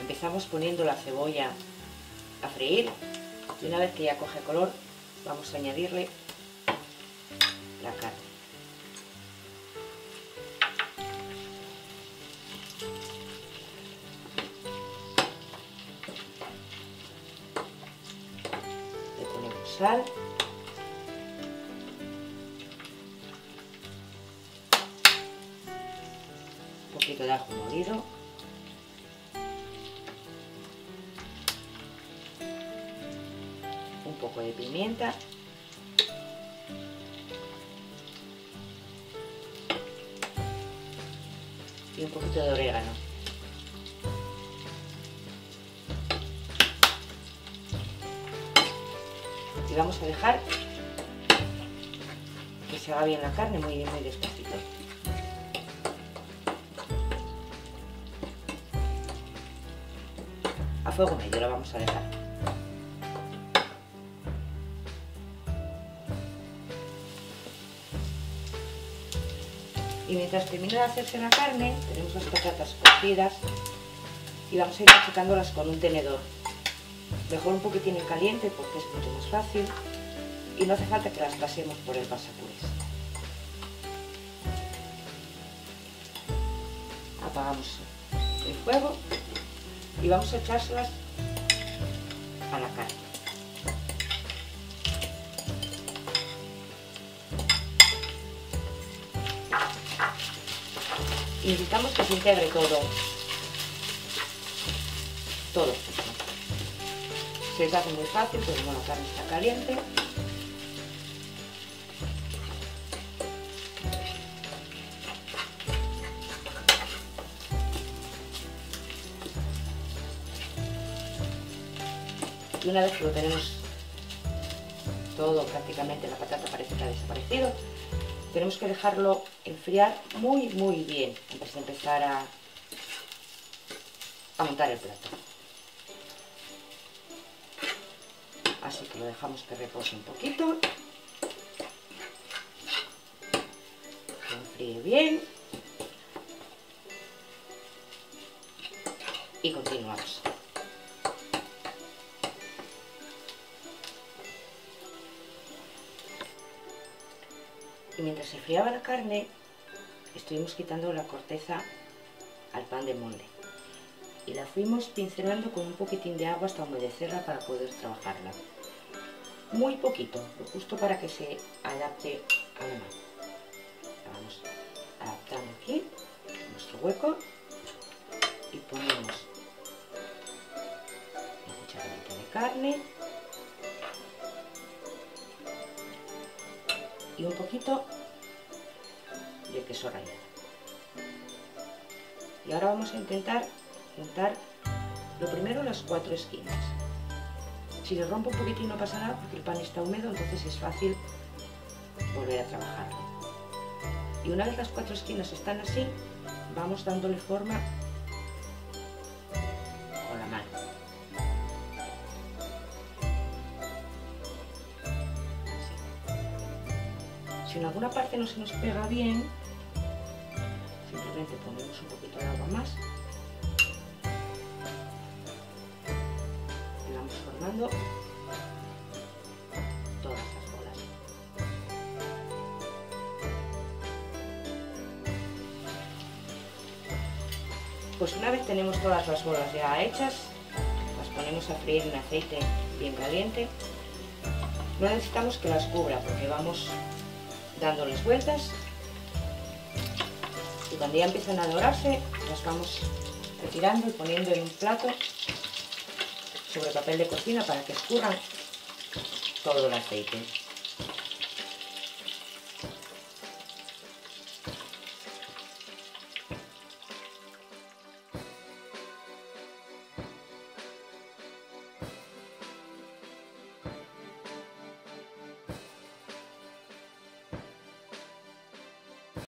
empezamos poniendo la cebolla a freír y una vez que ya coge color vamos a añadirle la carne. Le ponemos sal. Un poquito de ajo molido. Un poco de pimienta. Y un poquito de orégano. Y vamos a dejar que se haga bien la carne muy despacito. A fuego medio la vamos a dejar. Y mientras termina de hacerse la carne, tenemos las patatas cocidas y vamos a ir achicándolas con un tenedor. Mejor un poquitín en caliente porque es mucho más fácil y no hace falta que las pasemos por el pasapurés. Apagamos el fuego y vamos a echárselas a la carne. Y necesitamos que se integre todo. Se les hace muy fácil porque la carne está caliente. Y una vez que lo tenemos todo, prácticamente la patata parece que ha desaparecido, tenemos que dejarlo enfriar muy bien antes de empezar a montar el plato. Así que lo dejamos que repose un poquito, que enfríe bien y continuamos. Y mientras se enfriaba la carne, estuvimos quitando la corteza al pan de molde y la fuimos pincelando con un poquitín de agua hasta humedecerla para poder trabajarla. Muy poquito, lo justo para que se adapte a la mano. La vamos adaptando aquí, en nuestro hueco, y ponemos una cucharadita de carne y un poquito de queso rallado. Y ahora vamos a intentar juntar lo primero las 4 esquinas. Si le rompo un poquitín no pasa nada porque el pan está húmedo, entonces es fácil volver a trabajarlo. Y una vez las 4 esquinas están así, vamos dándole forma con la mano. Así. Si en alguna parte no se nos pega bien, simplemente ponemos un poquito de agua más y vamos formando todas las bolas. Pues una vez tenemos todas las bolas ya hechas, las ponemos a freír en aceite bien caliente. No necesitamos que las cubra porque vamos dándoles vueltas. Y cuando ya empiezan a dorarse, las vamos retirando y poniendo en un plato sobre papel de cocina para que escurran todo el aceite.